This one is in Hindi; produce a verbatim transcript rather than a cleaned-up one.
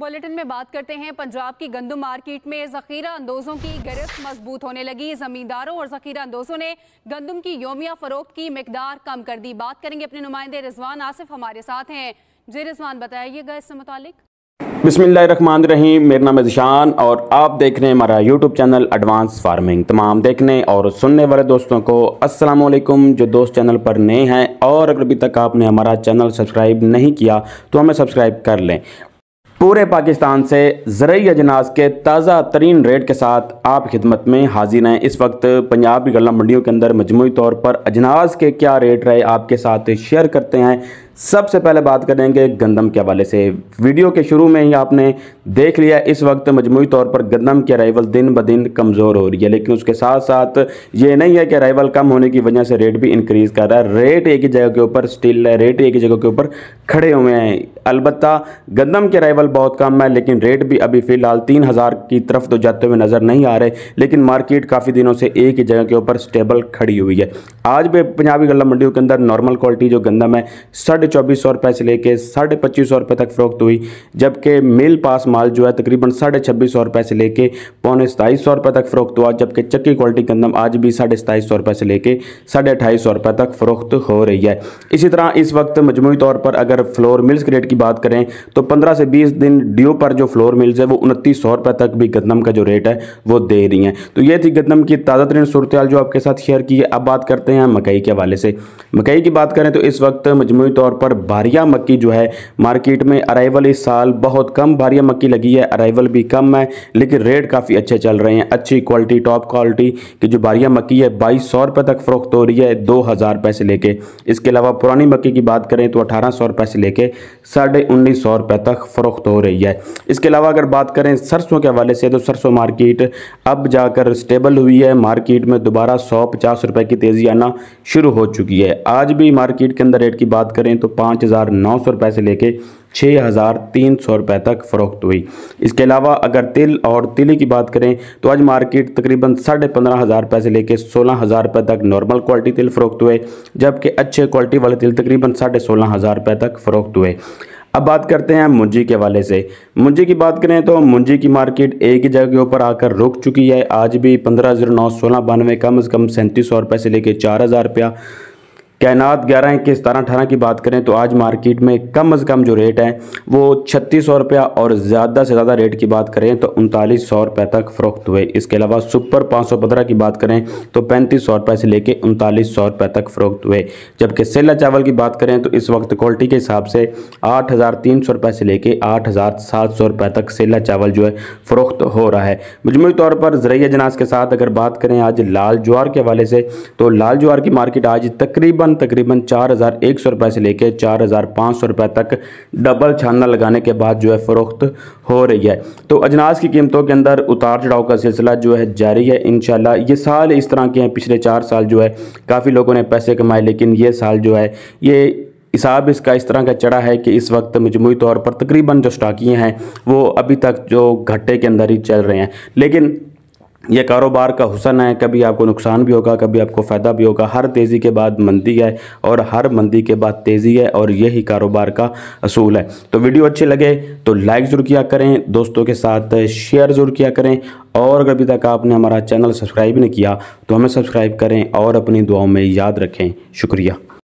बुलेटिन में बात करते हैं पंजाब की गंदम मार्केट में जखीरा अंदोजों की गिरफ्त मजबूत होने लगी। जमींदारों और जखीरा अंदोजों ने गंदम की योमिया फरोख्त की मिकदार कम कर दी। बात करेंगे अपने नुमाइंदे रिजवान आसिफ हमारे साथ हैं। जी रिजवान, बताइएगा इससे मुतालिक। बिस्मिल्लाहिर्रहमानिर्रहीम, मेरा नाम है ज़िशान और आप देख रहे हैं हमारा यूट्यूब चैनल एडवांस फार्मिंग। तमाम देखने और सुनने वाले दोस्तों को अस्सलाम वालेकुम। जो दोस्त चैनल पर नए हैं और अगर अभी तक आपने हमारा चैनल सब्सक्राइब नहीं किया तो हमें सब्सक्राइब कर लें। पूरे पाकिस्तान से ज़रूरी अजनास के ताज़ा तरीन रेट के साथ आप खिदमत में हाजिर हैं। इस वक्त पंजाब की गल्ला मंडियों के अंदर मजमूई तौर पर अजनास के क्या रेट रहे आपके साथ शेयर करते हैं। सबसे पहले बात करेंगे गंदम के हवाले से। वीडियो के शुरू में ही आपने देख लिया, इस वक्त मजमूई तौर पर गंदम की अराइवल दिन ब दिन कमज़ोर हो रही है, लेकिन उसके साथ साथ ये नहीं है कि अराइवल कम होने की वजह से रेट भी इंक्रीज़ कर रहा है। रेट एक ही जगह के ऊपर स्टिल है, रेट एक ही जगह के ऊपर खड़े हुए हैं। अलबत्ता गंदम की अराइवल बहुत कम है, लेकिन रेट भी अभी फ़िलहाल तीन हज़ार की तरफ तो जाते हुए नज़र नहीं आ रहे, लेकिन मार्केट काफ़ी दिनों से एक ही जगह के ऊपर स्टेबल खड़ी हुई है। आज भी पंजाबी गल्ला मंडियों के अंदर नॉर्मल क्वालिटी जो गंदम है साढ़े चौबीस सौ रुपये से लेके साढ़े पच्चीस सौ रुपये तक फ़रोख्त हुई, जबकि मिल पास माल जो है तकरीबन साढ़े छब्बीस सौ रुपये से लेके पौने सताईस सौ रुपये तक फ़रोख्त हुआ, जबकि चक्की क्वालिटी गंदम आज भी साढ़े सताईस सौ रुपये से लेके साढ़े अट्ठाईस सौ रुपये तक फ़रोख्त हो रही है। इसी तरह इस वक्त मजमूई तौर पर अगर फ्लोर मिल्स के रेट की बात करें तो पंद्रह से बीस दिन ड्यू पर जो फ्लोर मिल्स है वो उनतीस सौ रुपये तक भी गंदम का जो रेट है वो दे रही हैं। तो ये थी गंदम की ताज़ा तरीन सूरत हाल जो आपके साथ शेयर की है। अब बात करते हैं मकई के हवाले से। मकई की बात करें तो इस वक्त मजमूई तौर पर बारिया मक्की जो है मार्केट में अराइवल इस साल बहुत कम बारिया मक्की लगी है, अराइवल भी कम है, लेकिन रेट काफ़ी अच्छे चल रहे हैं। अच्छी क्वालिटी टॉप क्वालिटी की जो बारिया मक्की है बाईस सौ रुपये तक फ़रोख्त हो रही है, दो हज़ार रुपये से लेके। इसके अलावा पुरानी मक्की की बात करें तो अठारह सौ रुपये से लेके साढ़े उन्नीस सौ रुपये तक फ़रोख्त हो रही है। इसके अलावा अगर बात करें सरसों के हवाले से तो सरसों मार्केट अब जाकर स्टेबल हुई है। मार्केट में दोबारा सौ पचास रुपये की तेज़ी आना शुरू हो चुकी है। आज भी मार्केट के अंदर रेट की बात करें तो पाँच हज़ार नौ सौ रुपये से लेके छः हज़ार तीन सौ रुपये तक फ़रोख्त हुई। इसके अलावा अगर तिल और तिली की बात करें तो आज मार्केट तकरीबन साढ़े पंद्रह हज़ार रुपये से लेकर सोलह हज़ार रुपये तक नॉर्मल क्वालिटी तिल फ़रोख्त हुए, जबकि अच्छे क्वालिटी वाले तिल तकरीबन साढ़े सोलह हज़ार रुपये तक फ़रोख्त हुए। अब बात करते हैं मुंजी के हवाले से। मुंजी की बात करें तो मुंजी की मार्केट एक ही जगह के ऊपर आकर रुक चुकी है। आज भी पंद्रह जीरो नौ सोलह बानवे कम अज़ कम सैंतीस सौ रुपये से लेकर चार हज़ार रुपया। कैनात ग्यारह इक्कीस सतारह अठारह की बात करें तो आज मार्केट में कम अज़ कम जो रेट है वो छत्तीस सौ रुपया और ज़्यादा से ज़्यादा रेट की बात करें तो उनतालीस सौ रुपये तक फ़रोख्त हुए। इसके अलावा सुपर पाँच सौ पंद्रह की बात करें तो पैंतीस सौ रुपये से लेके उनतालीस सौ रुपये तक फ़रोख्त हुए, जबकि सेला चावल की बात करें तो इस वक्त क्वालिटी के हिसाब से आठ हज़ार तीन सौ रुपये से लेके आठ हज़ार सात सौ रुपये तक सेला चावल जो है फ़रोख्त हो रहा है। मजमूई तौर पर ज़रूरी अजनास के साथ अगर बात करें आज लाल ज्वार के हवाले से तो लाल ज्वार की मार्केट आज तकरीबन तकरीबन चार हज़ार एक सौ रुपये से लेकर चार हज़ार पाँच सौ रुपये तक डबल छाना लगाने के बाद जो है फ़रोख्त हो रही है। तो अजनास की कीमतों के अंदर उतार चढ़ाव का सिलसिला जो है जारी है। इंशाल्लाह ये साल इस तरह के हैं, पिछले चार साल जो है काफ़ी लोगों ने पैसे कमाए, लेकिन ये साल जो है ये हिसाब इसका इस तरह का चढ़ा है कि इस वक्त मजमूई तौर पर तकरीबन जो स्टॉकियाँ हैं वो अभी तक जो घाटे के अंदर ही चल रहे हैं। लेकिन यह कारोबार का हुसन है, कभी आपको नुकसान भी होगा, कभी आपको फ़ायदा भी होगा। हर तेज़ी के बाद मंदी है और हर मंदी के बाद तेज़ी है, और यही कारोबार का असूल है। तो वीडियो अच्छे लगे तो लाइक ज़रूर किया करें, दोस्तों के साथ शेयर ज़रूर किया करें, और अगर अभी तक आपने हमारा चैनल सब्सक्राइब नहीं किया तो हमें सब्सक्राइब करें और अपनी दुआओं में याद रखें। शुक्रिया।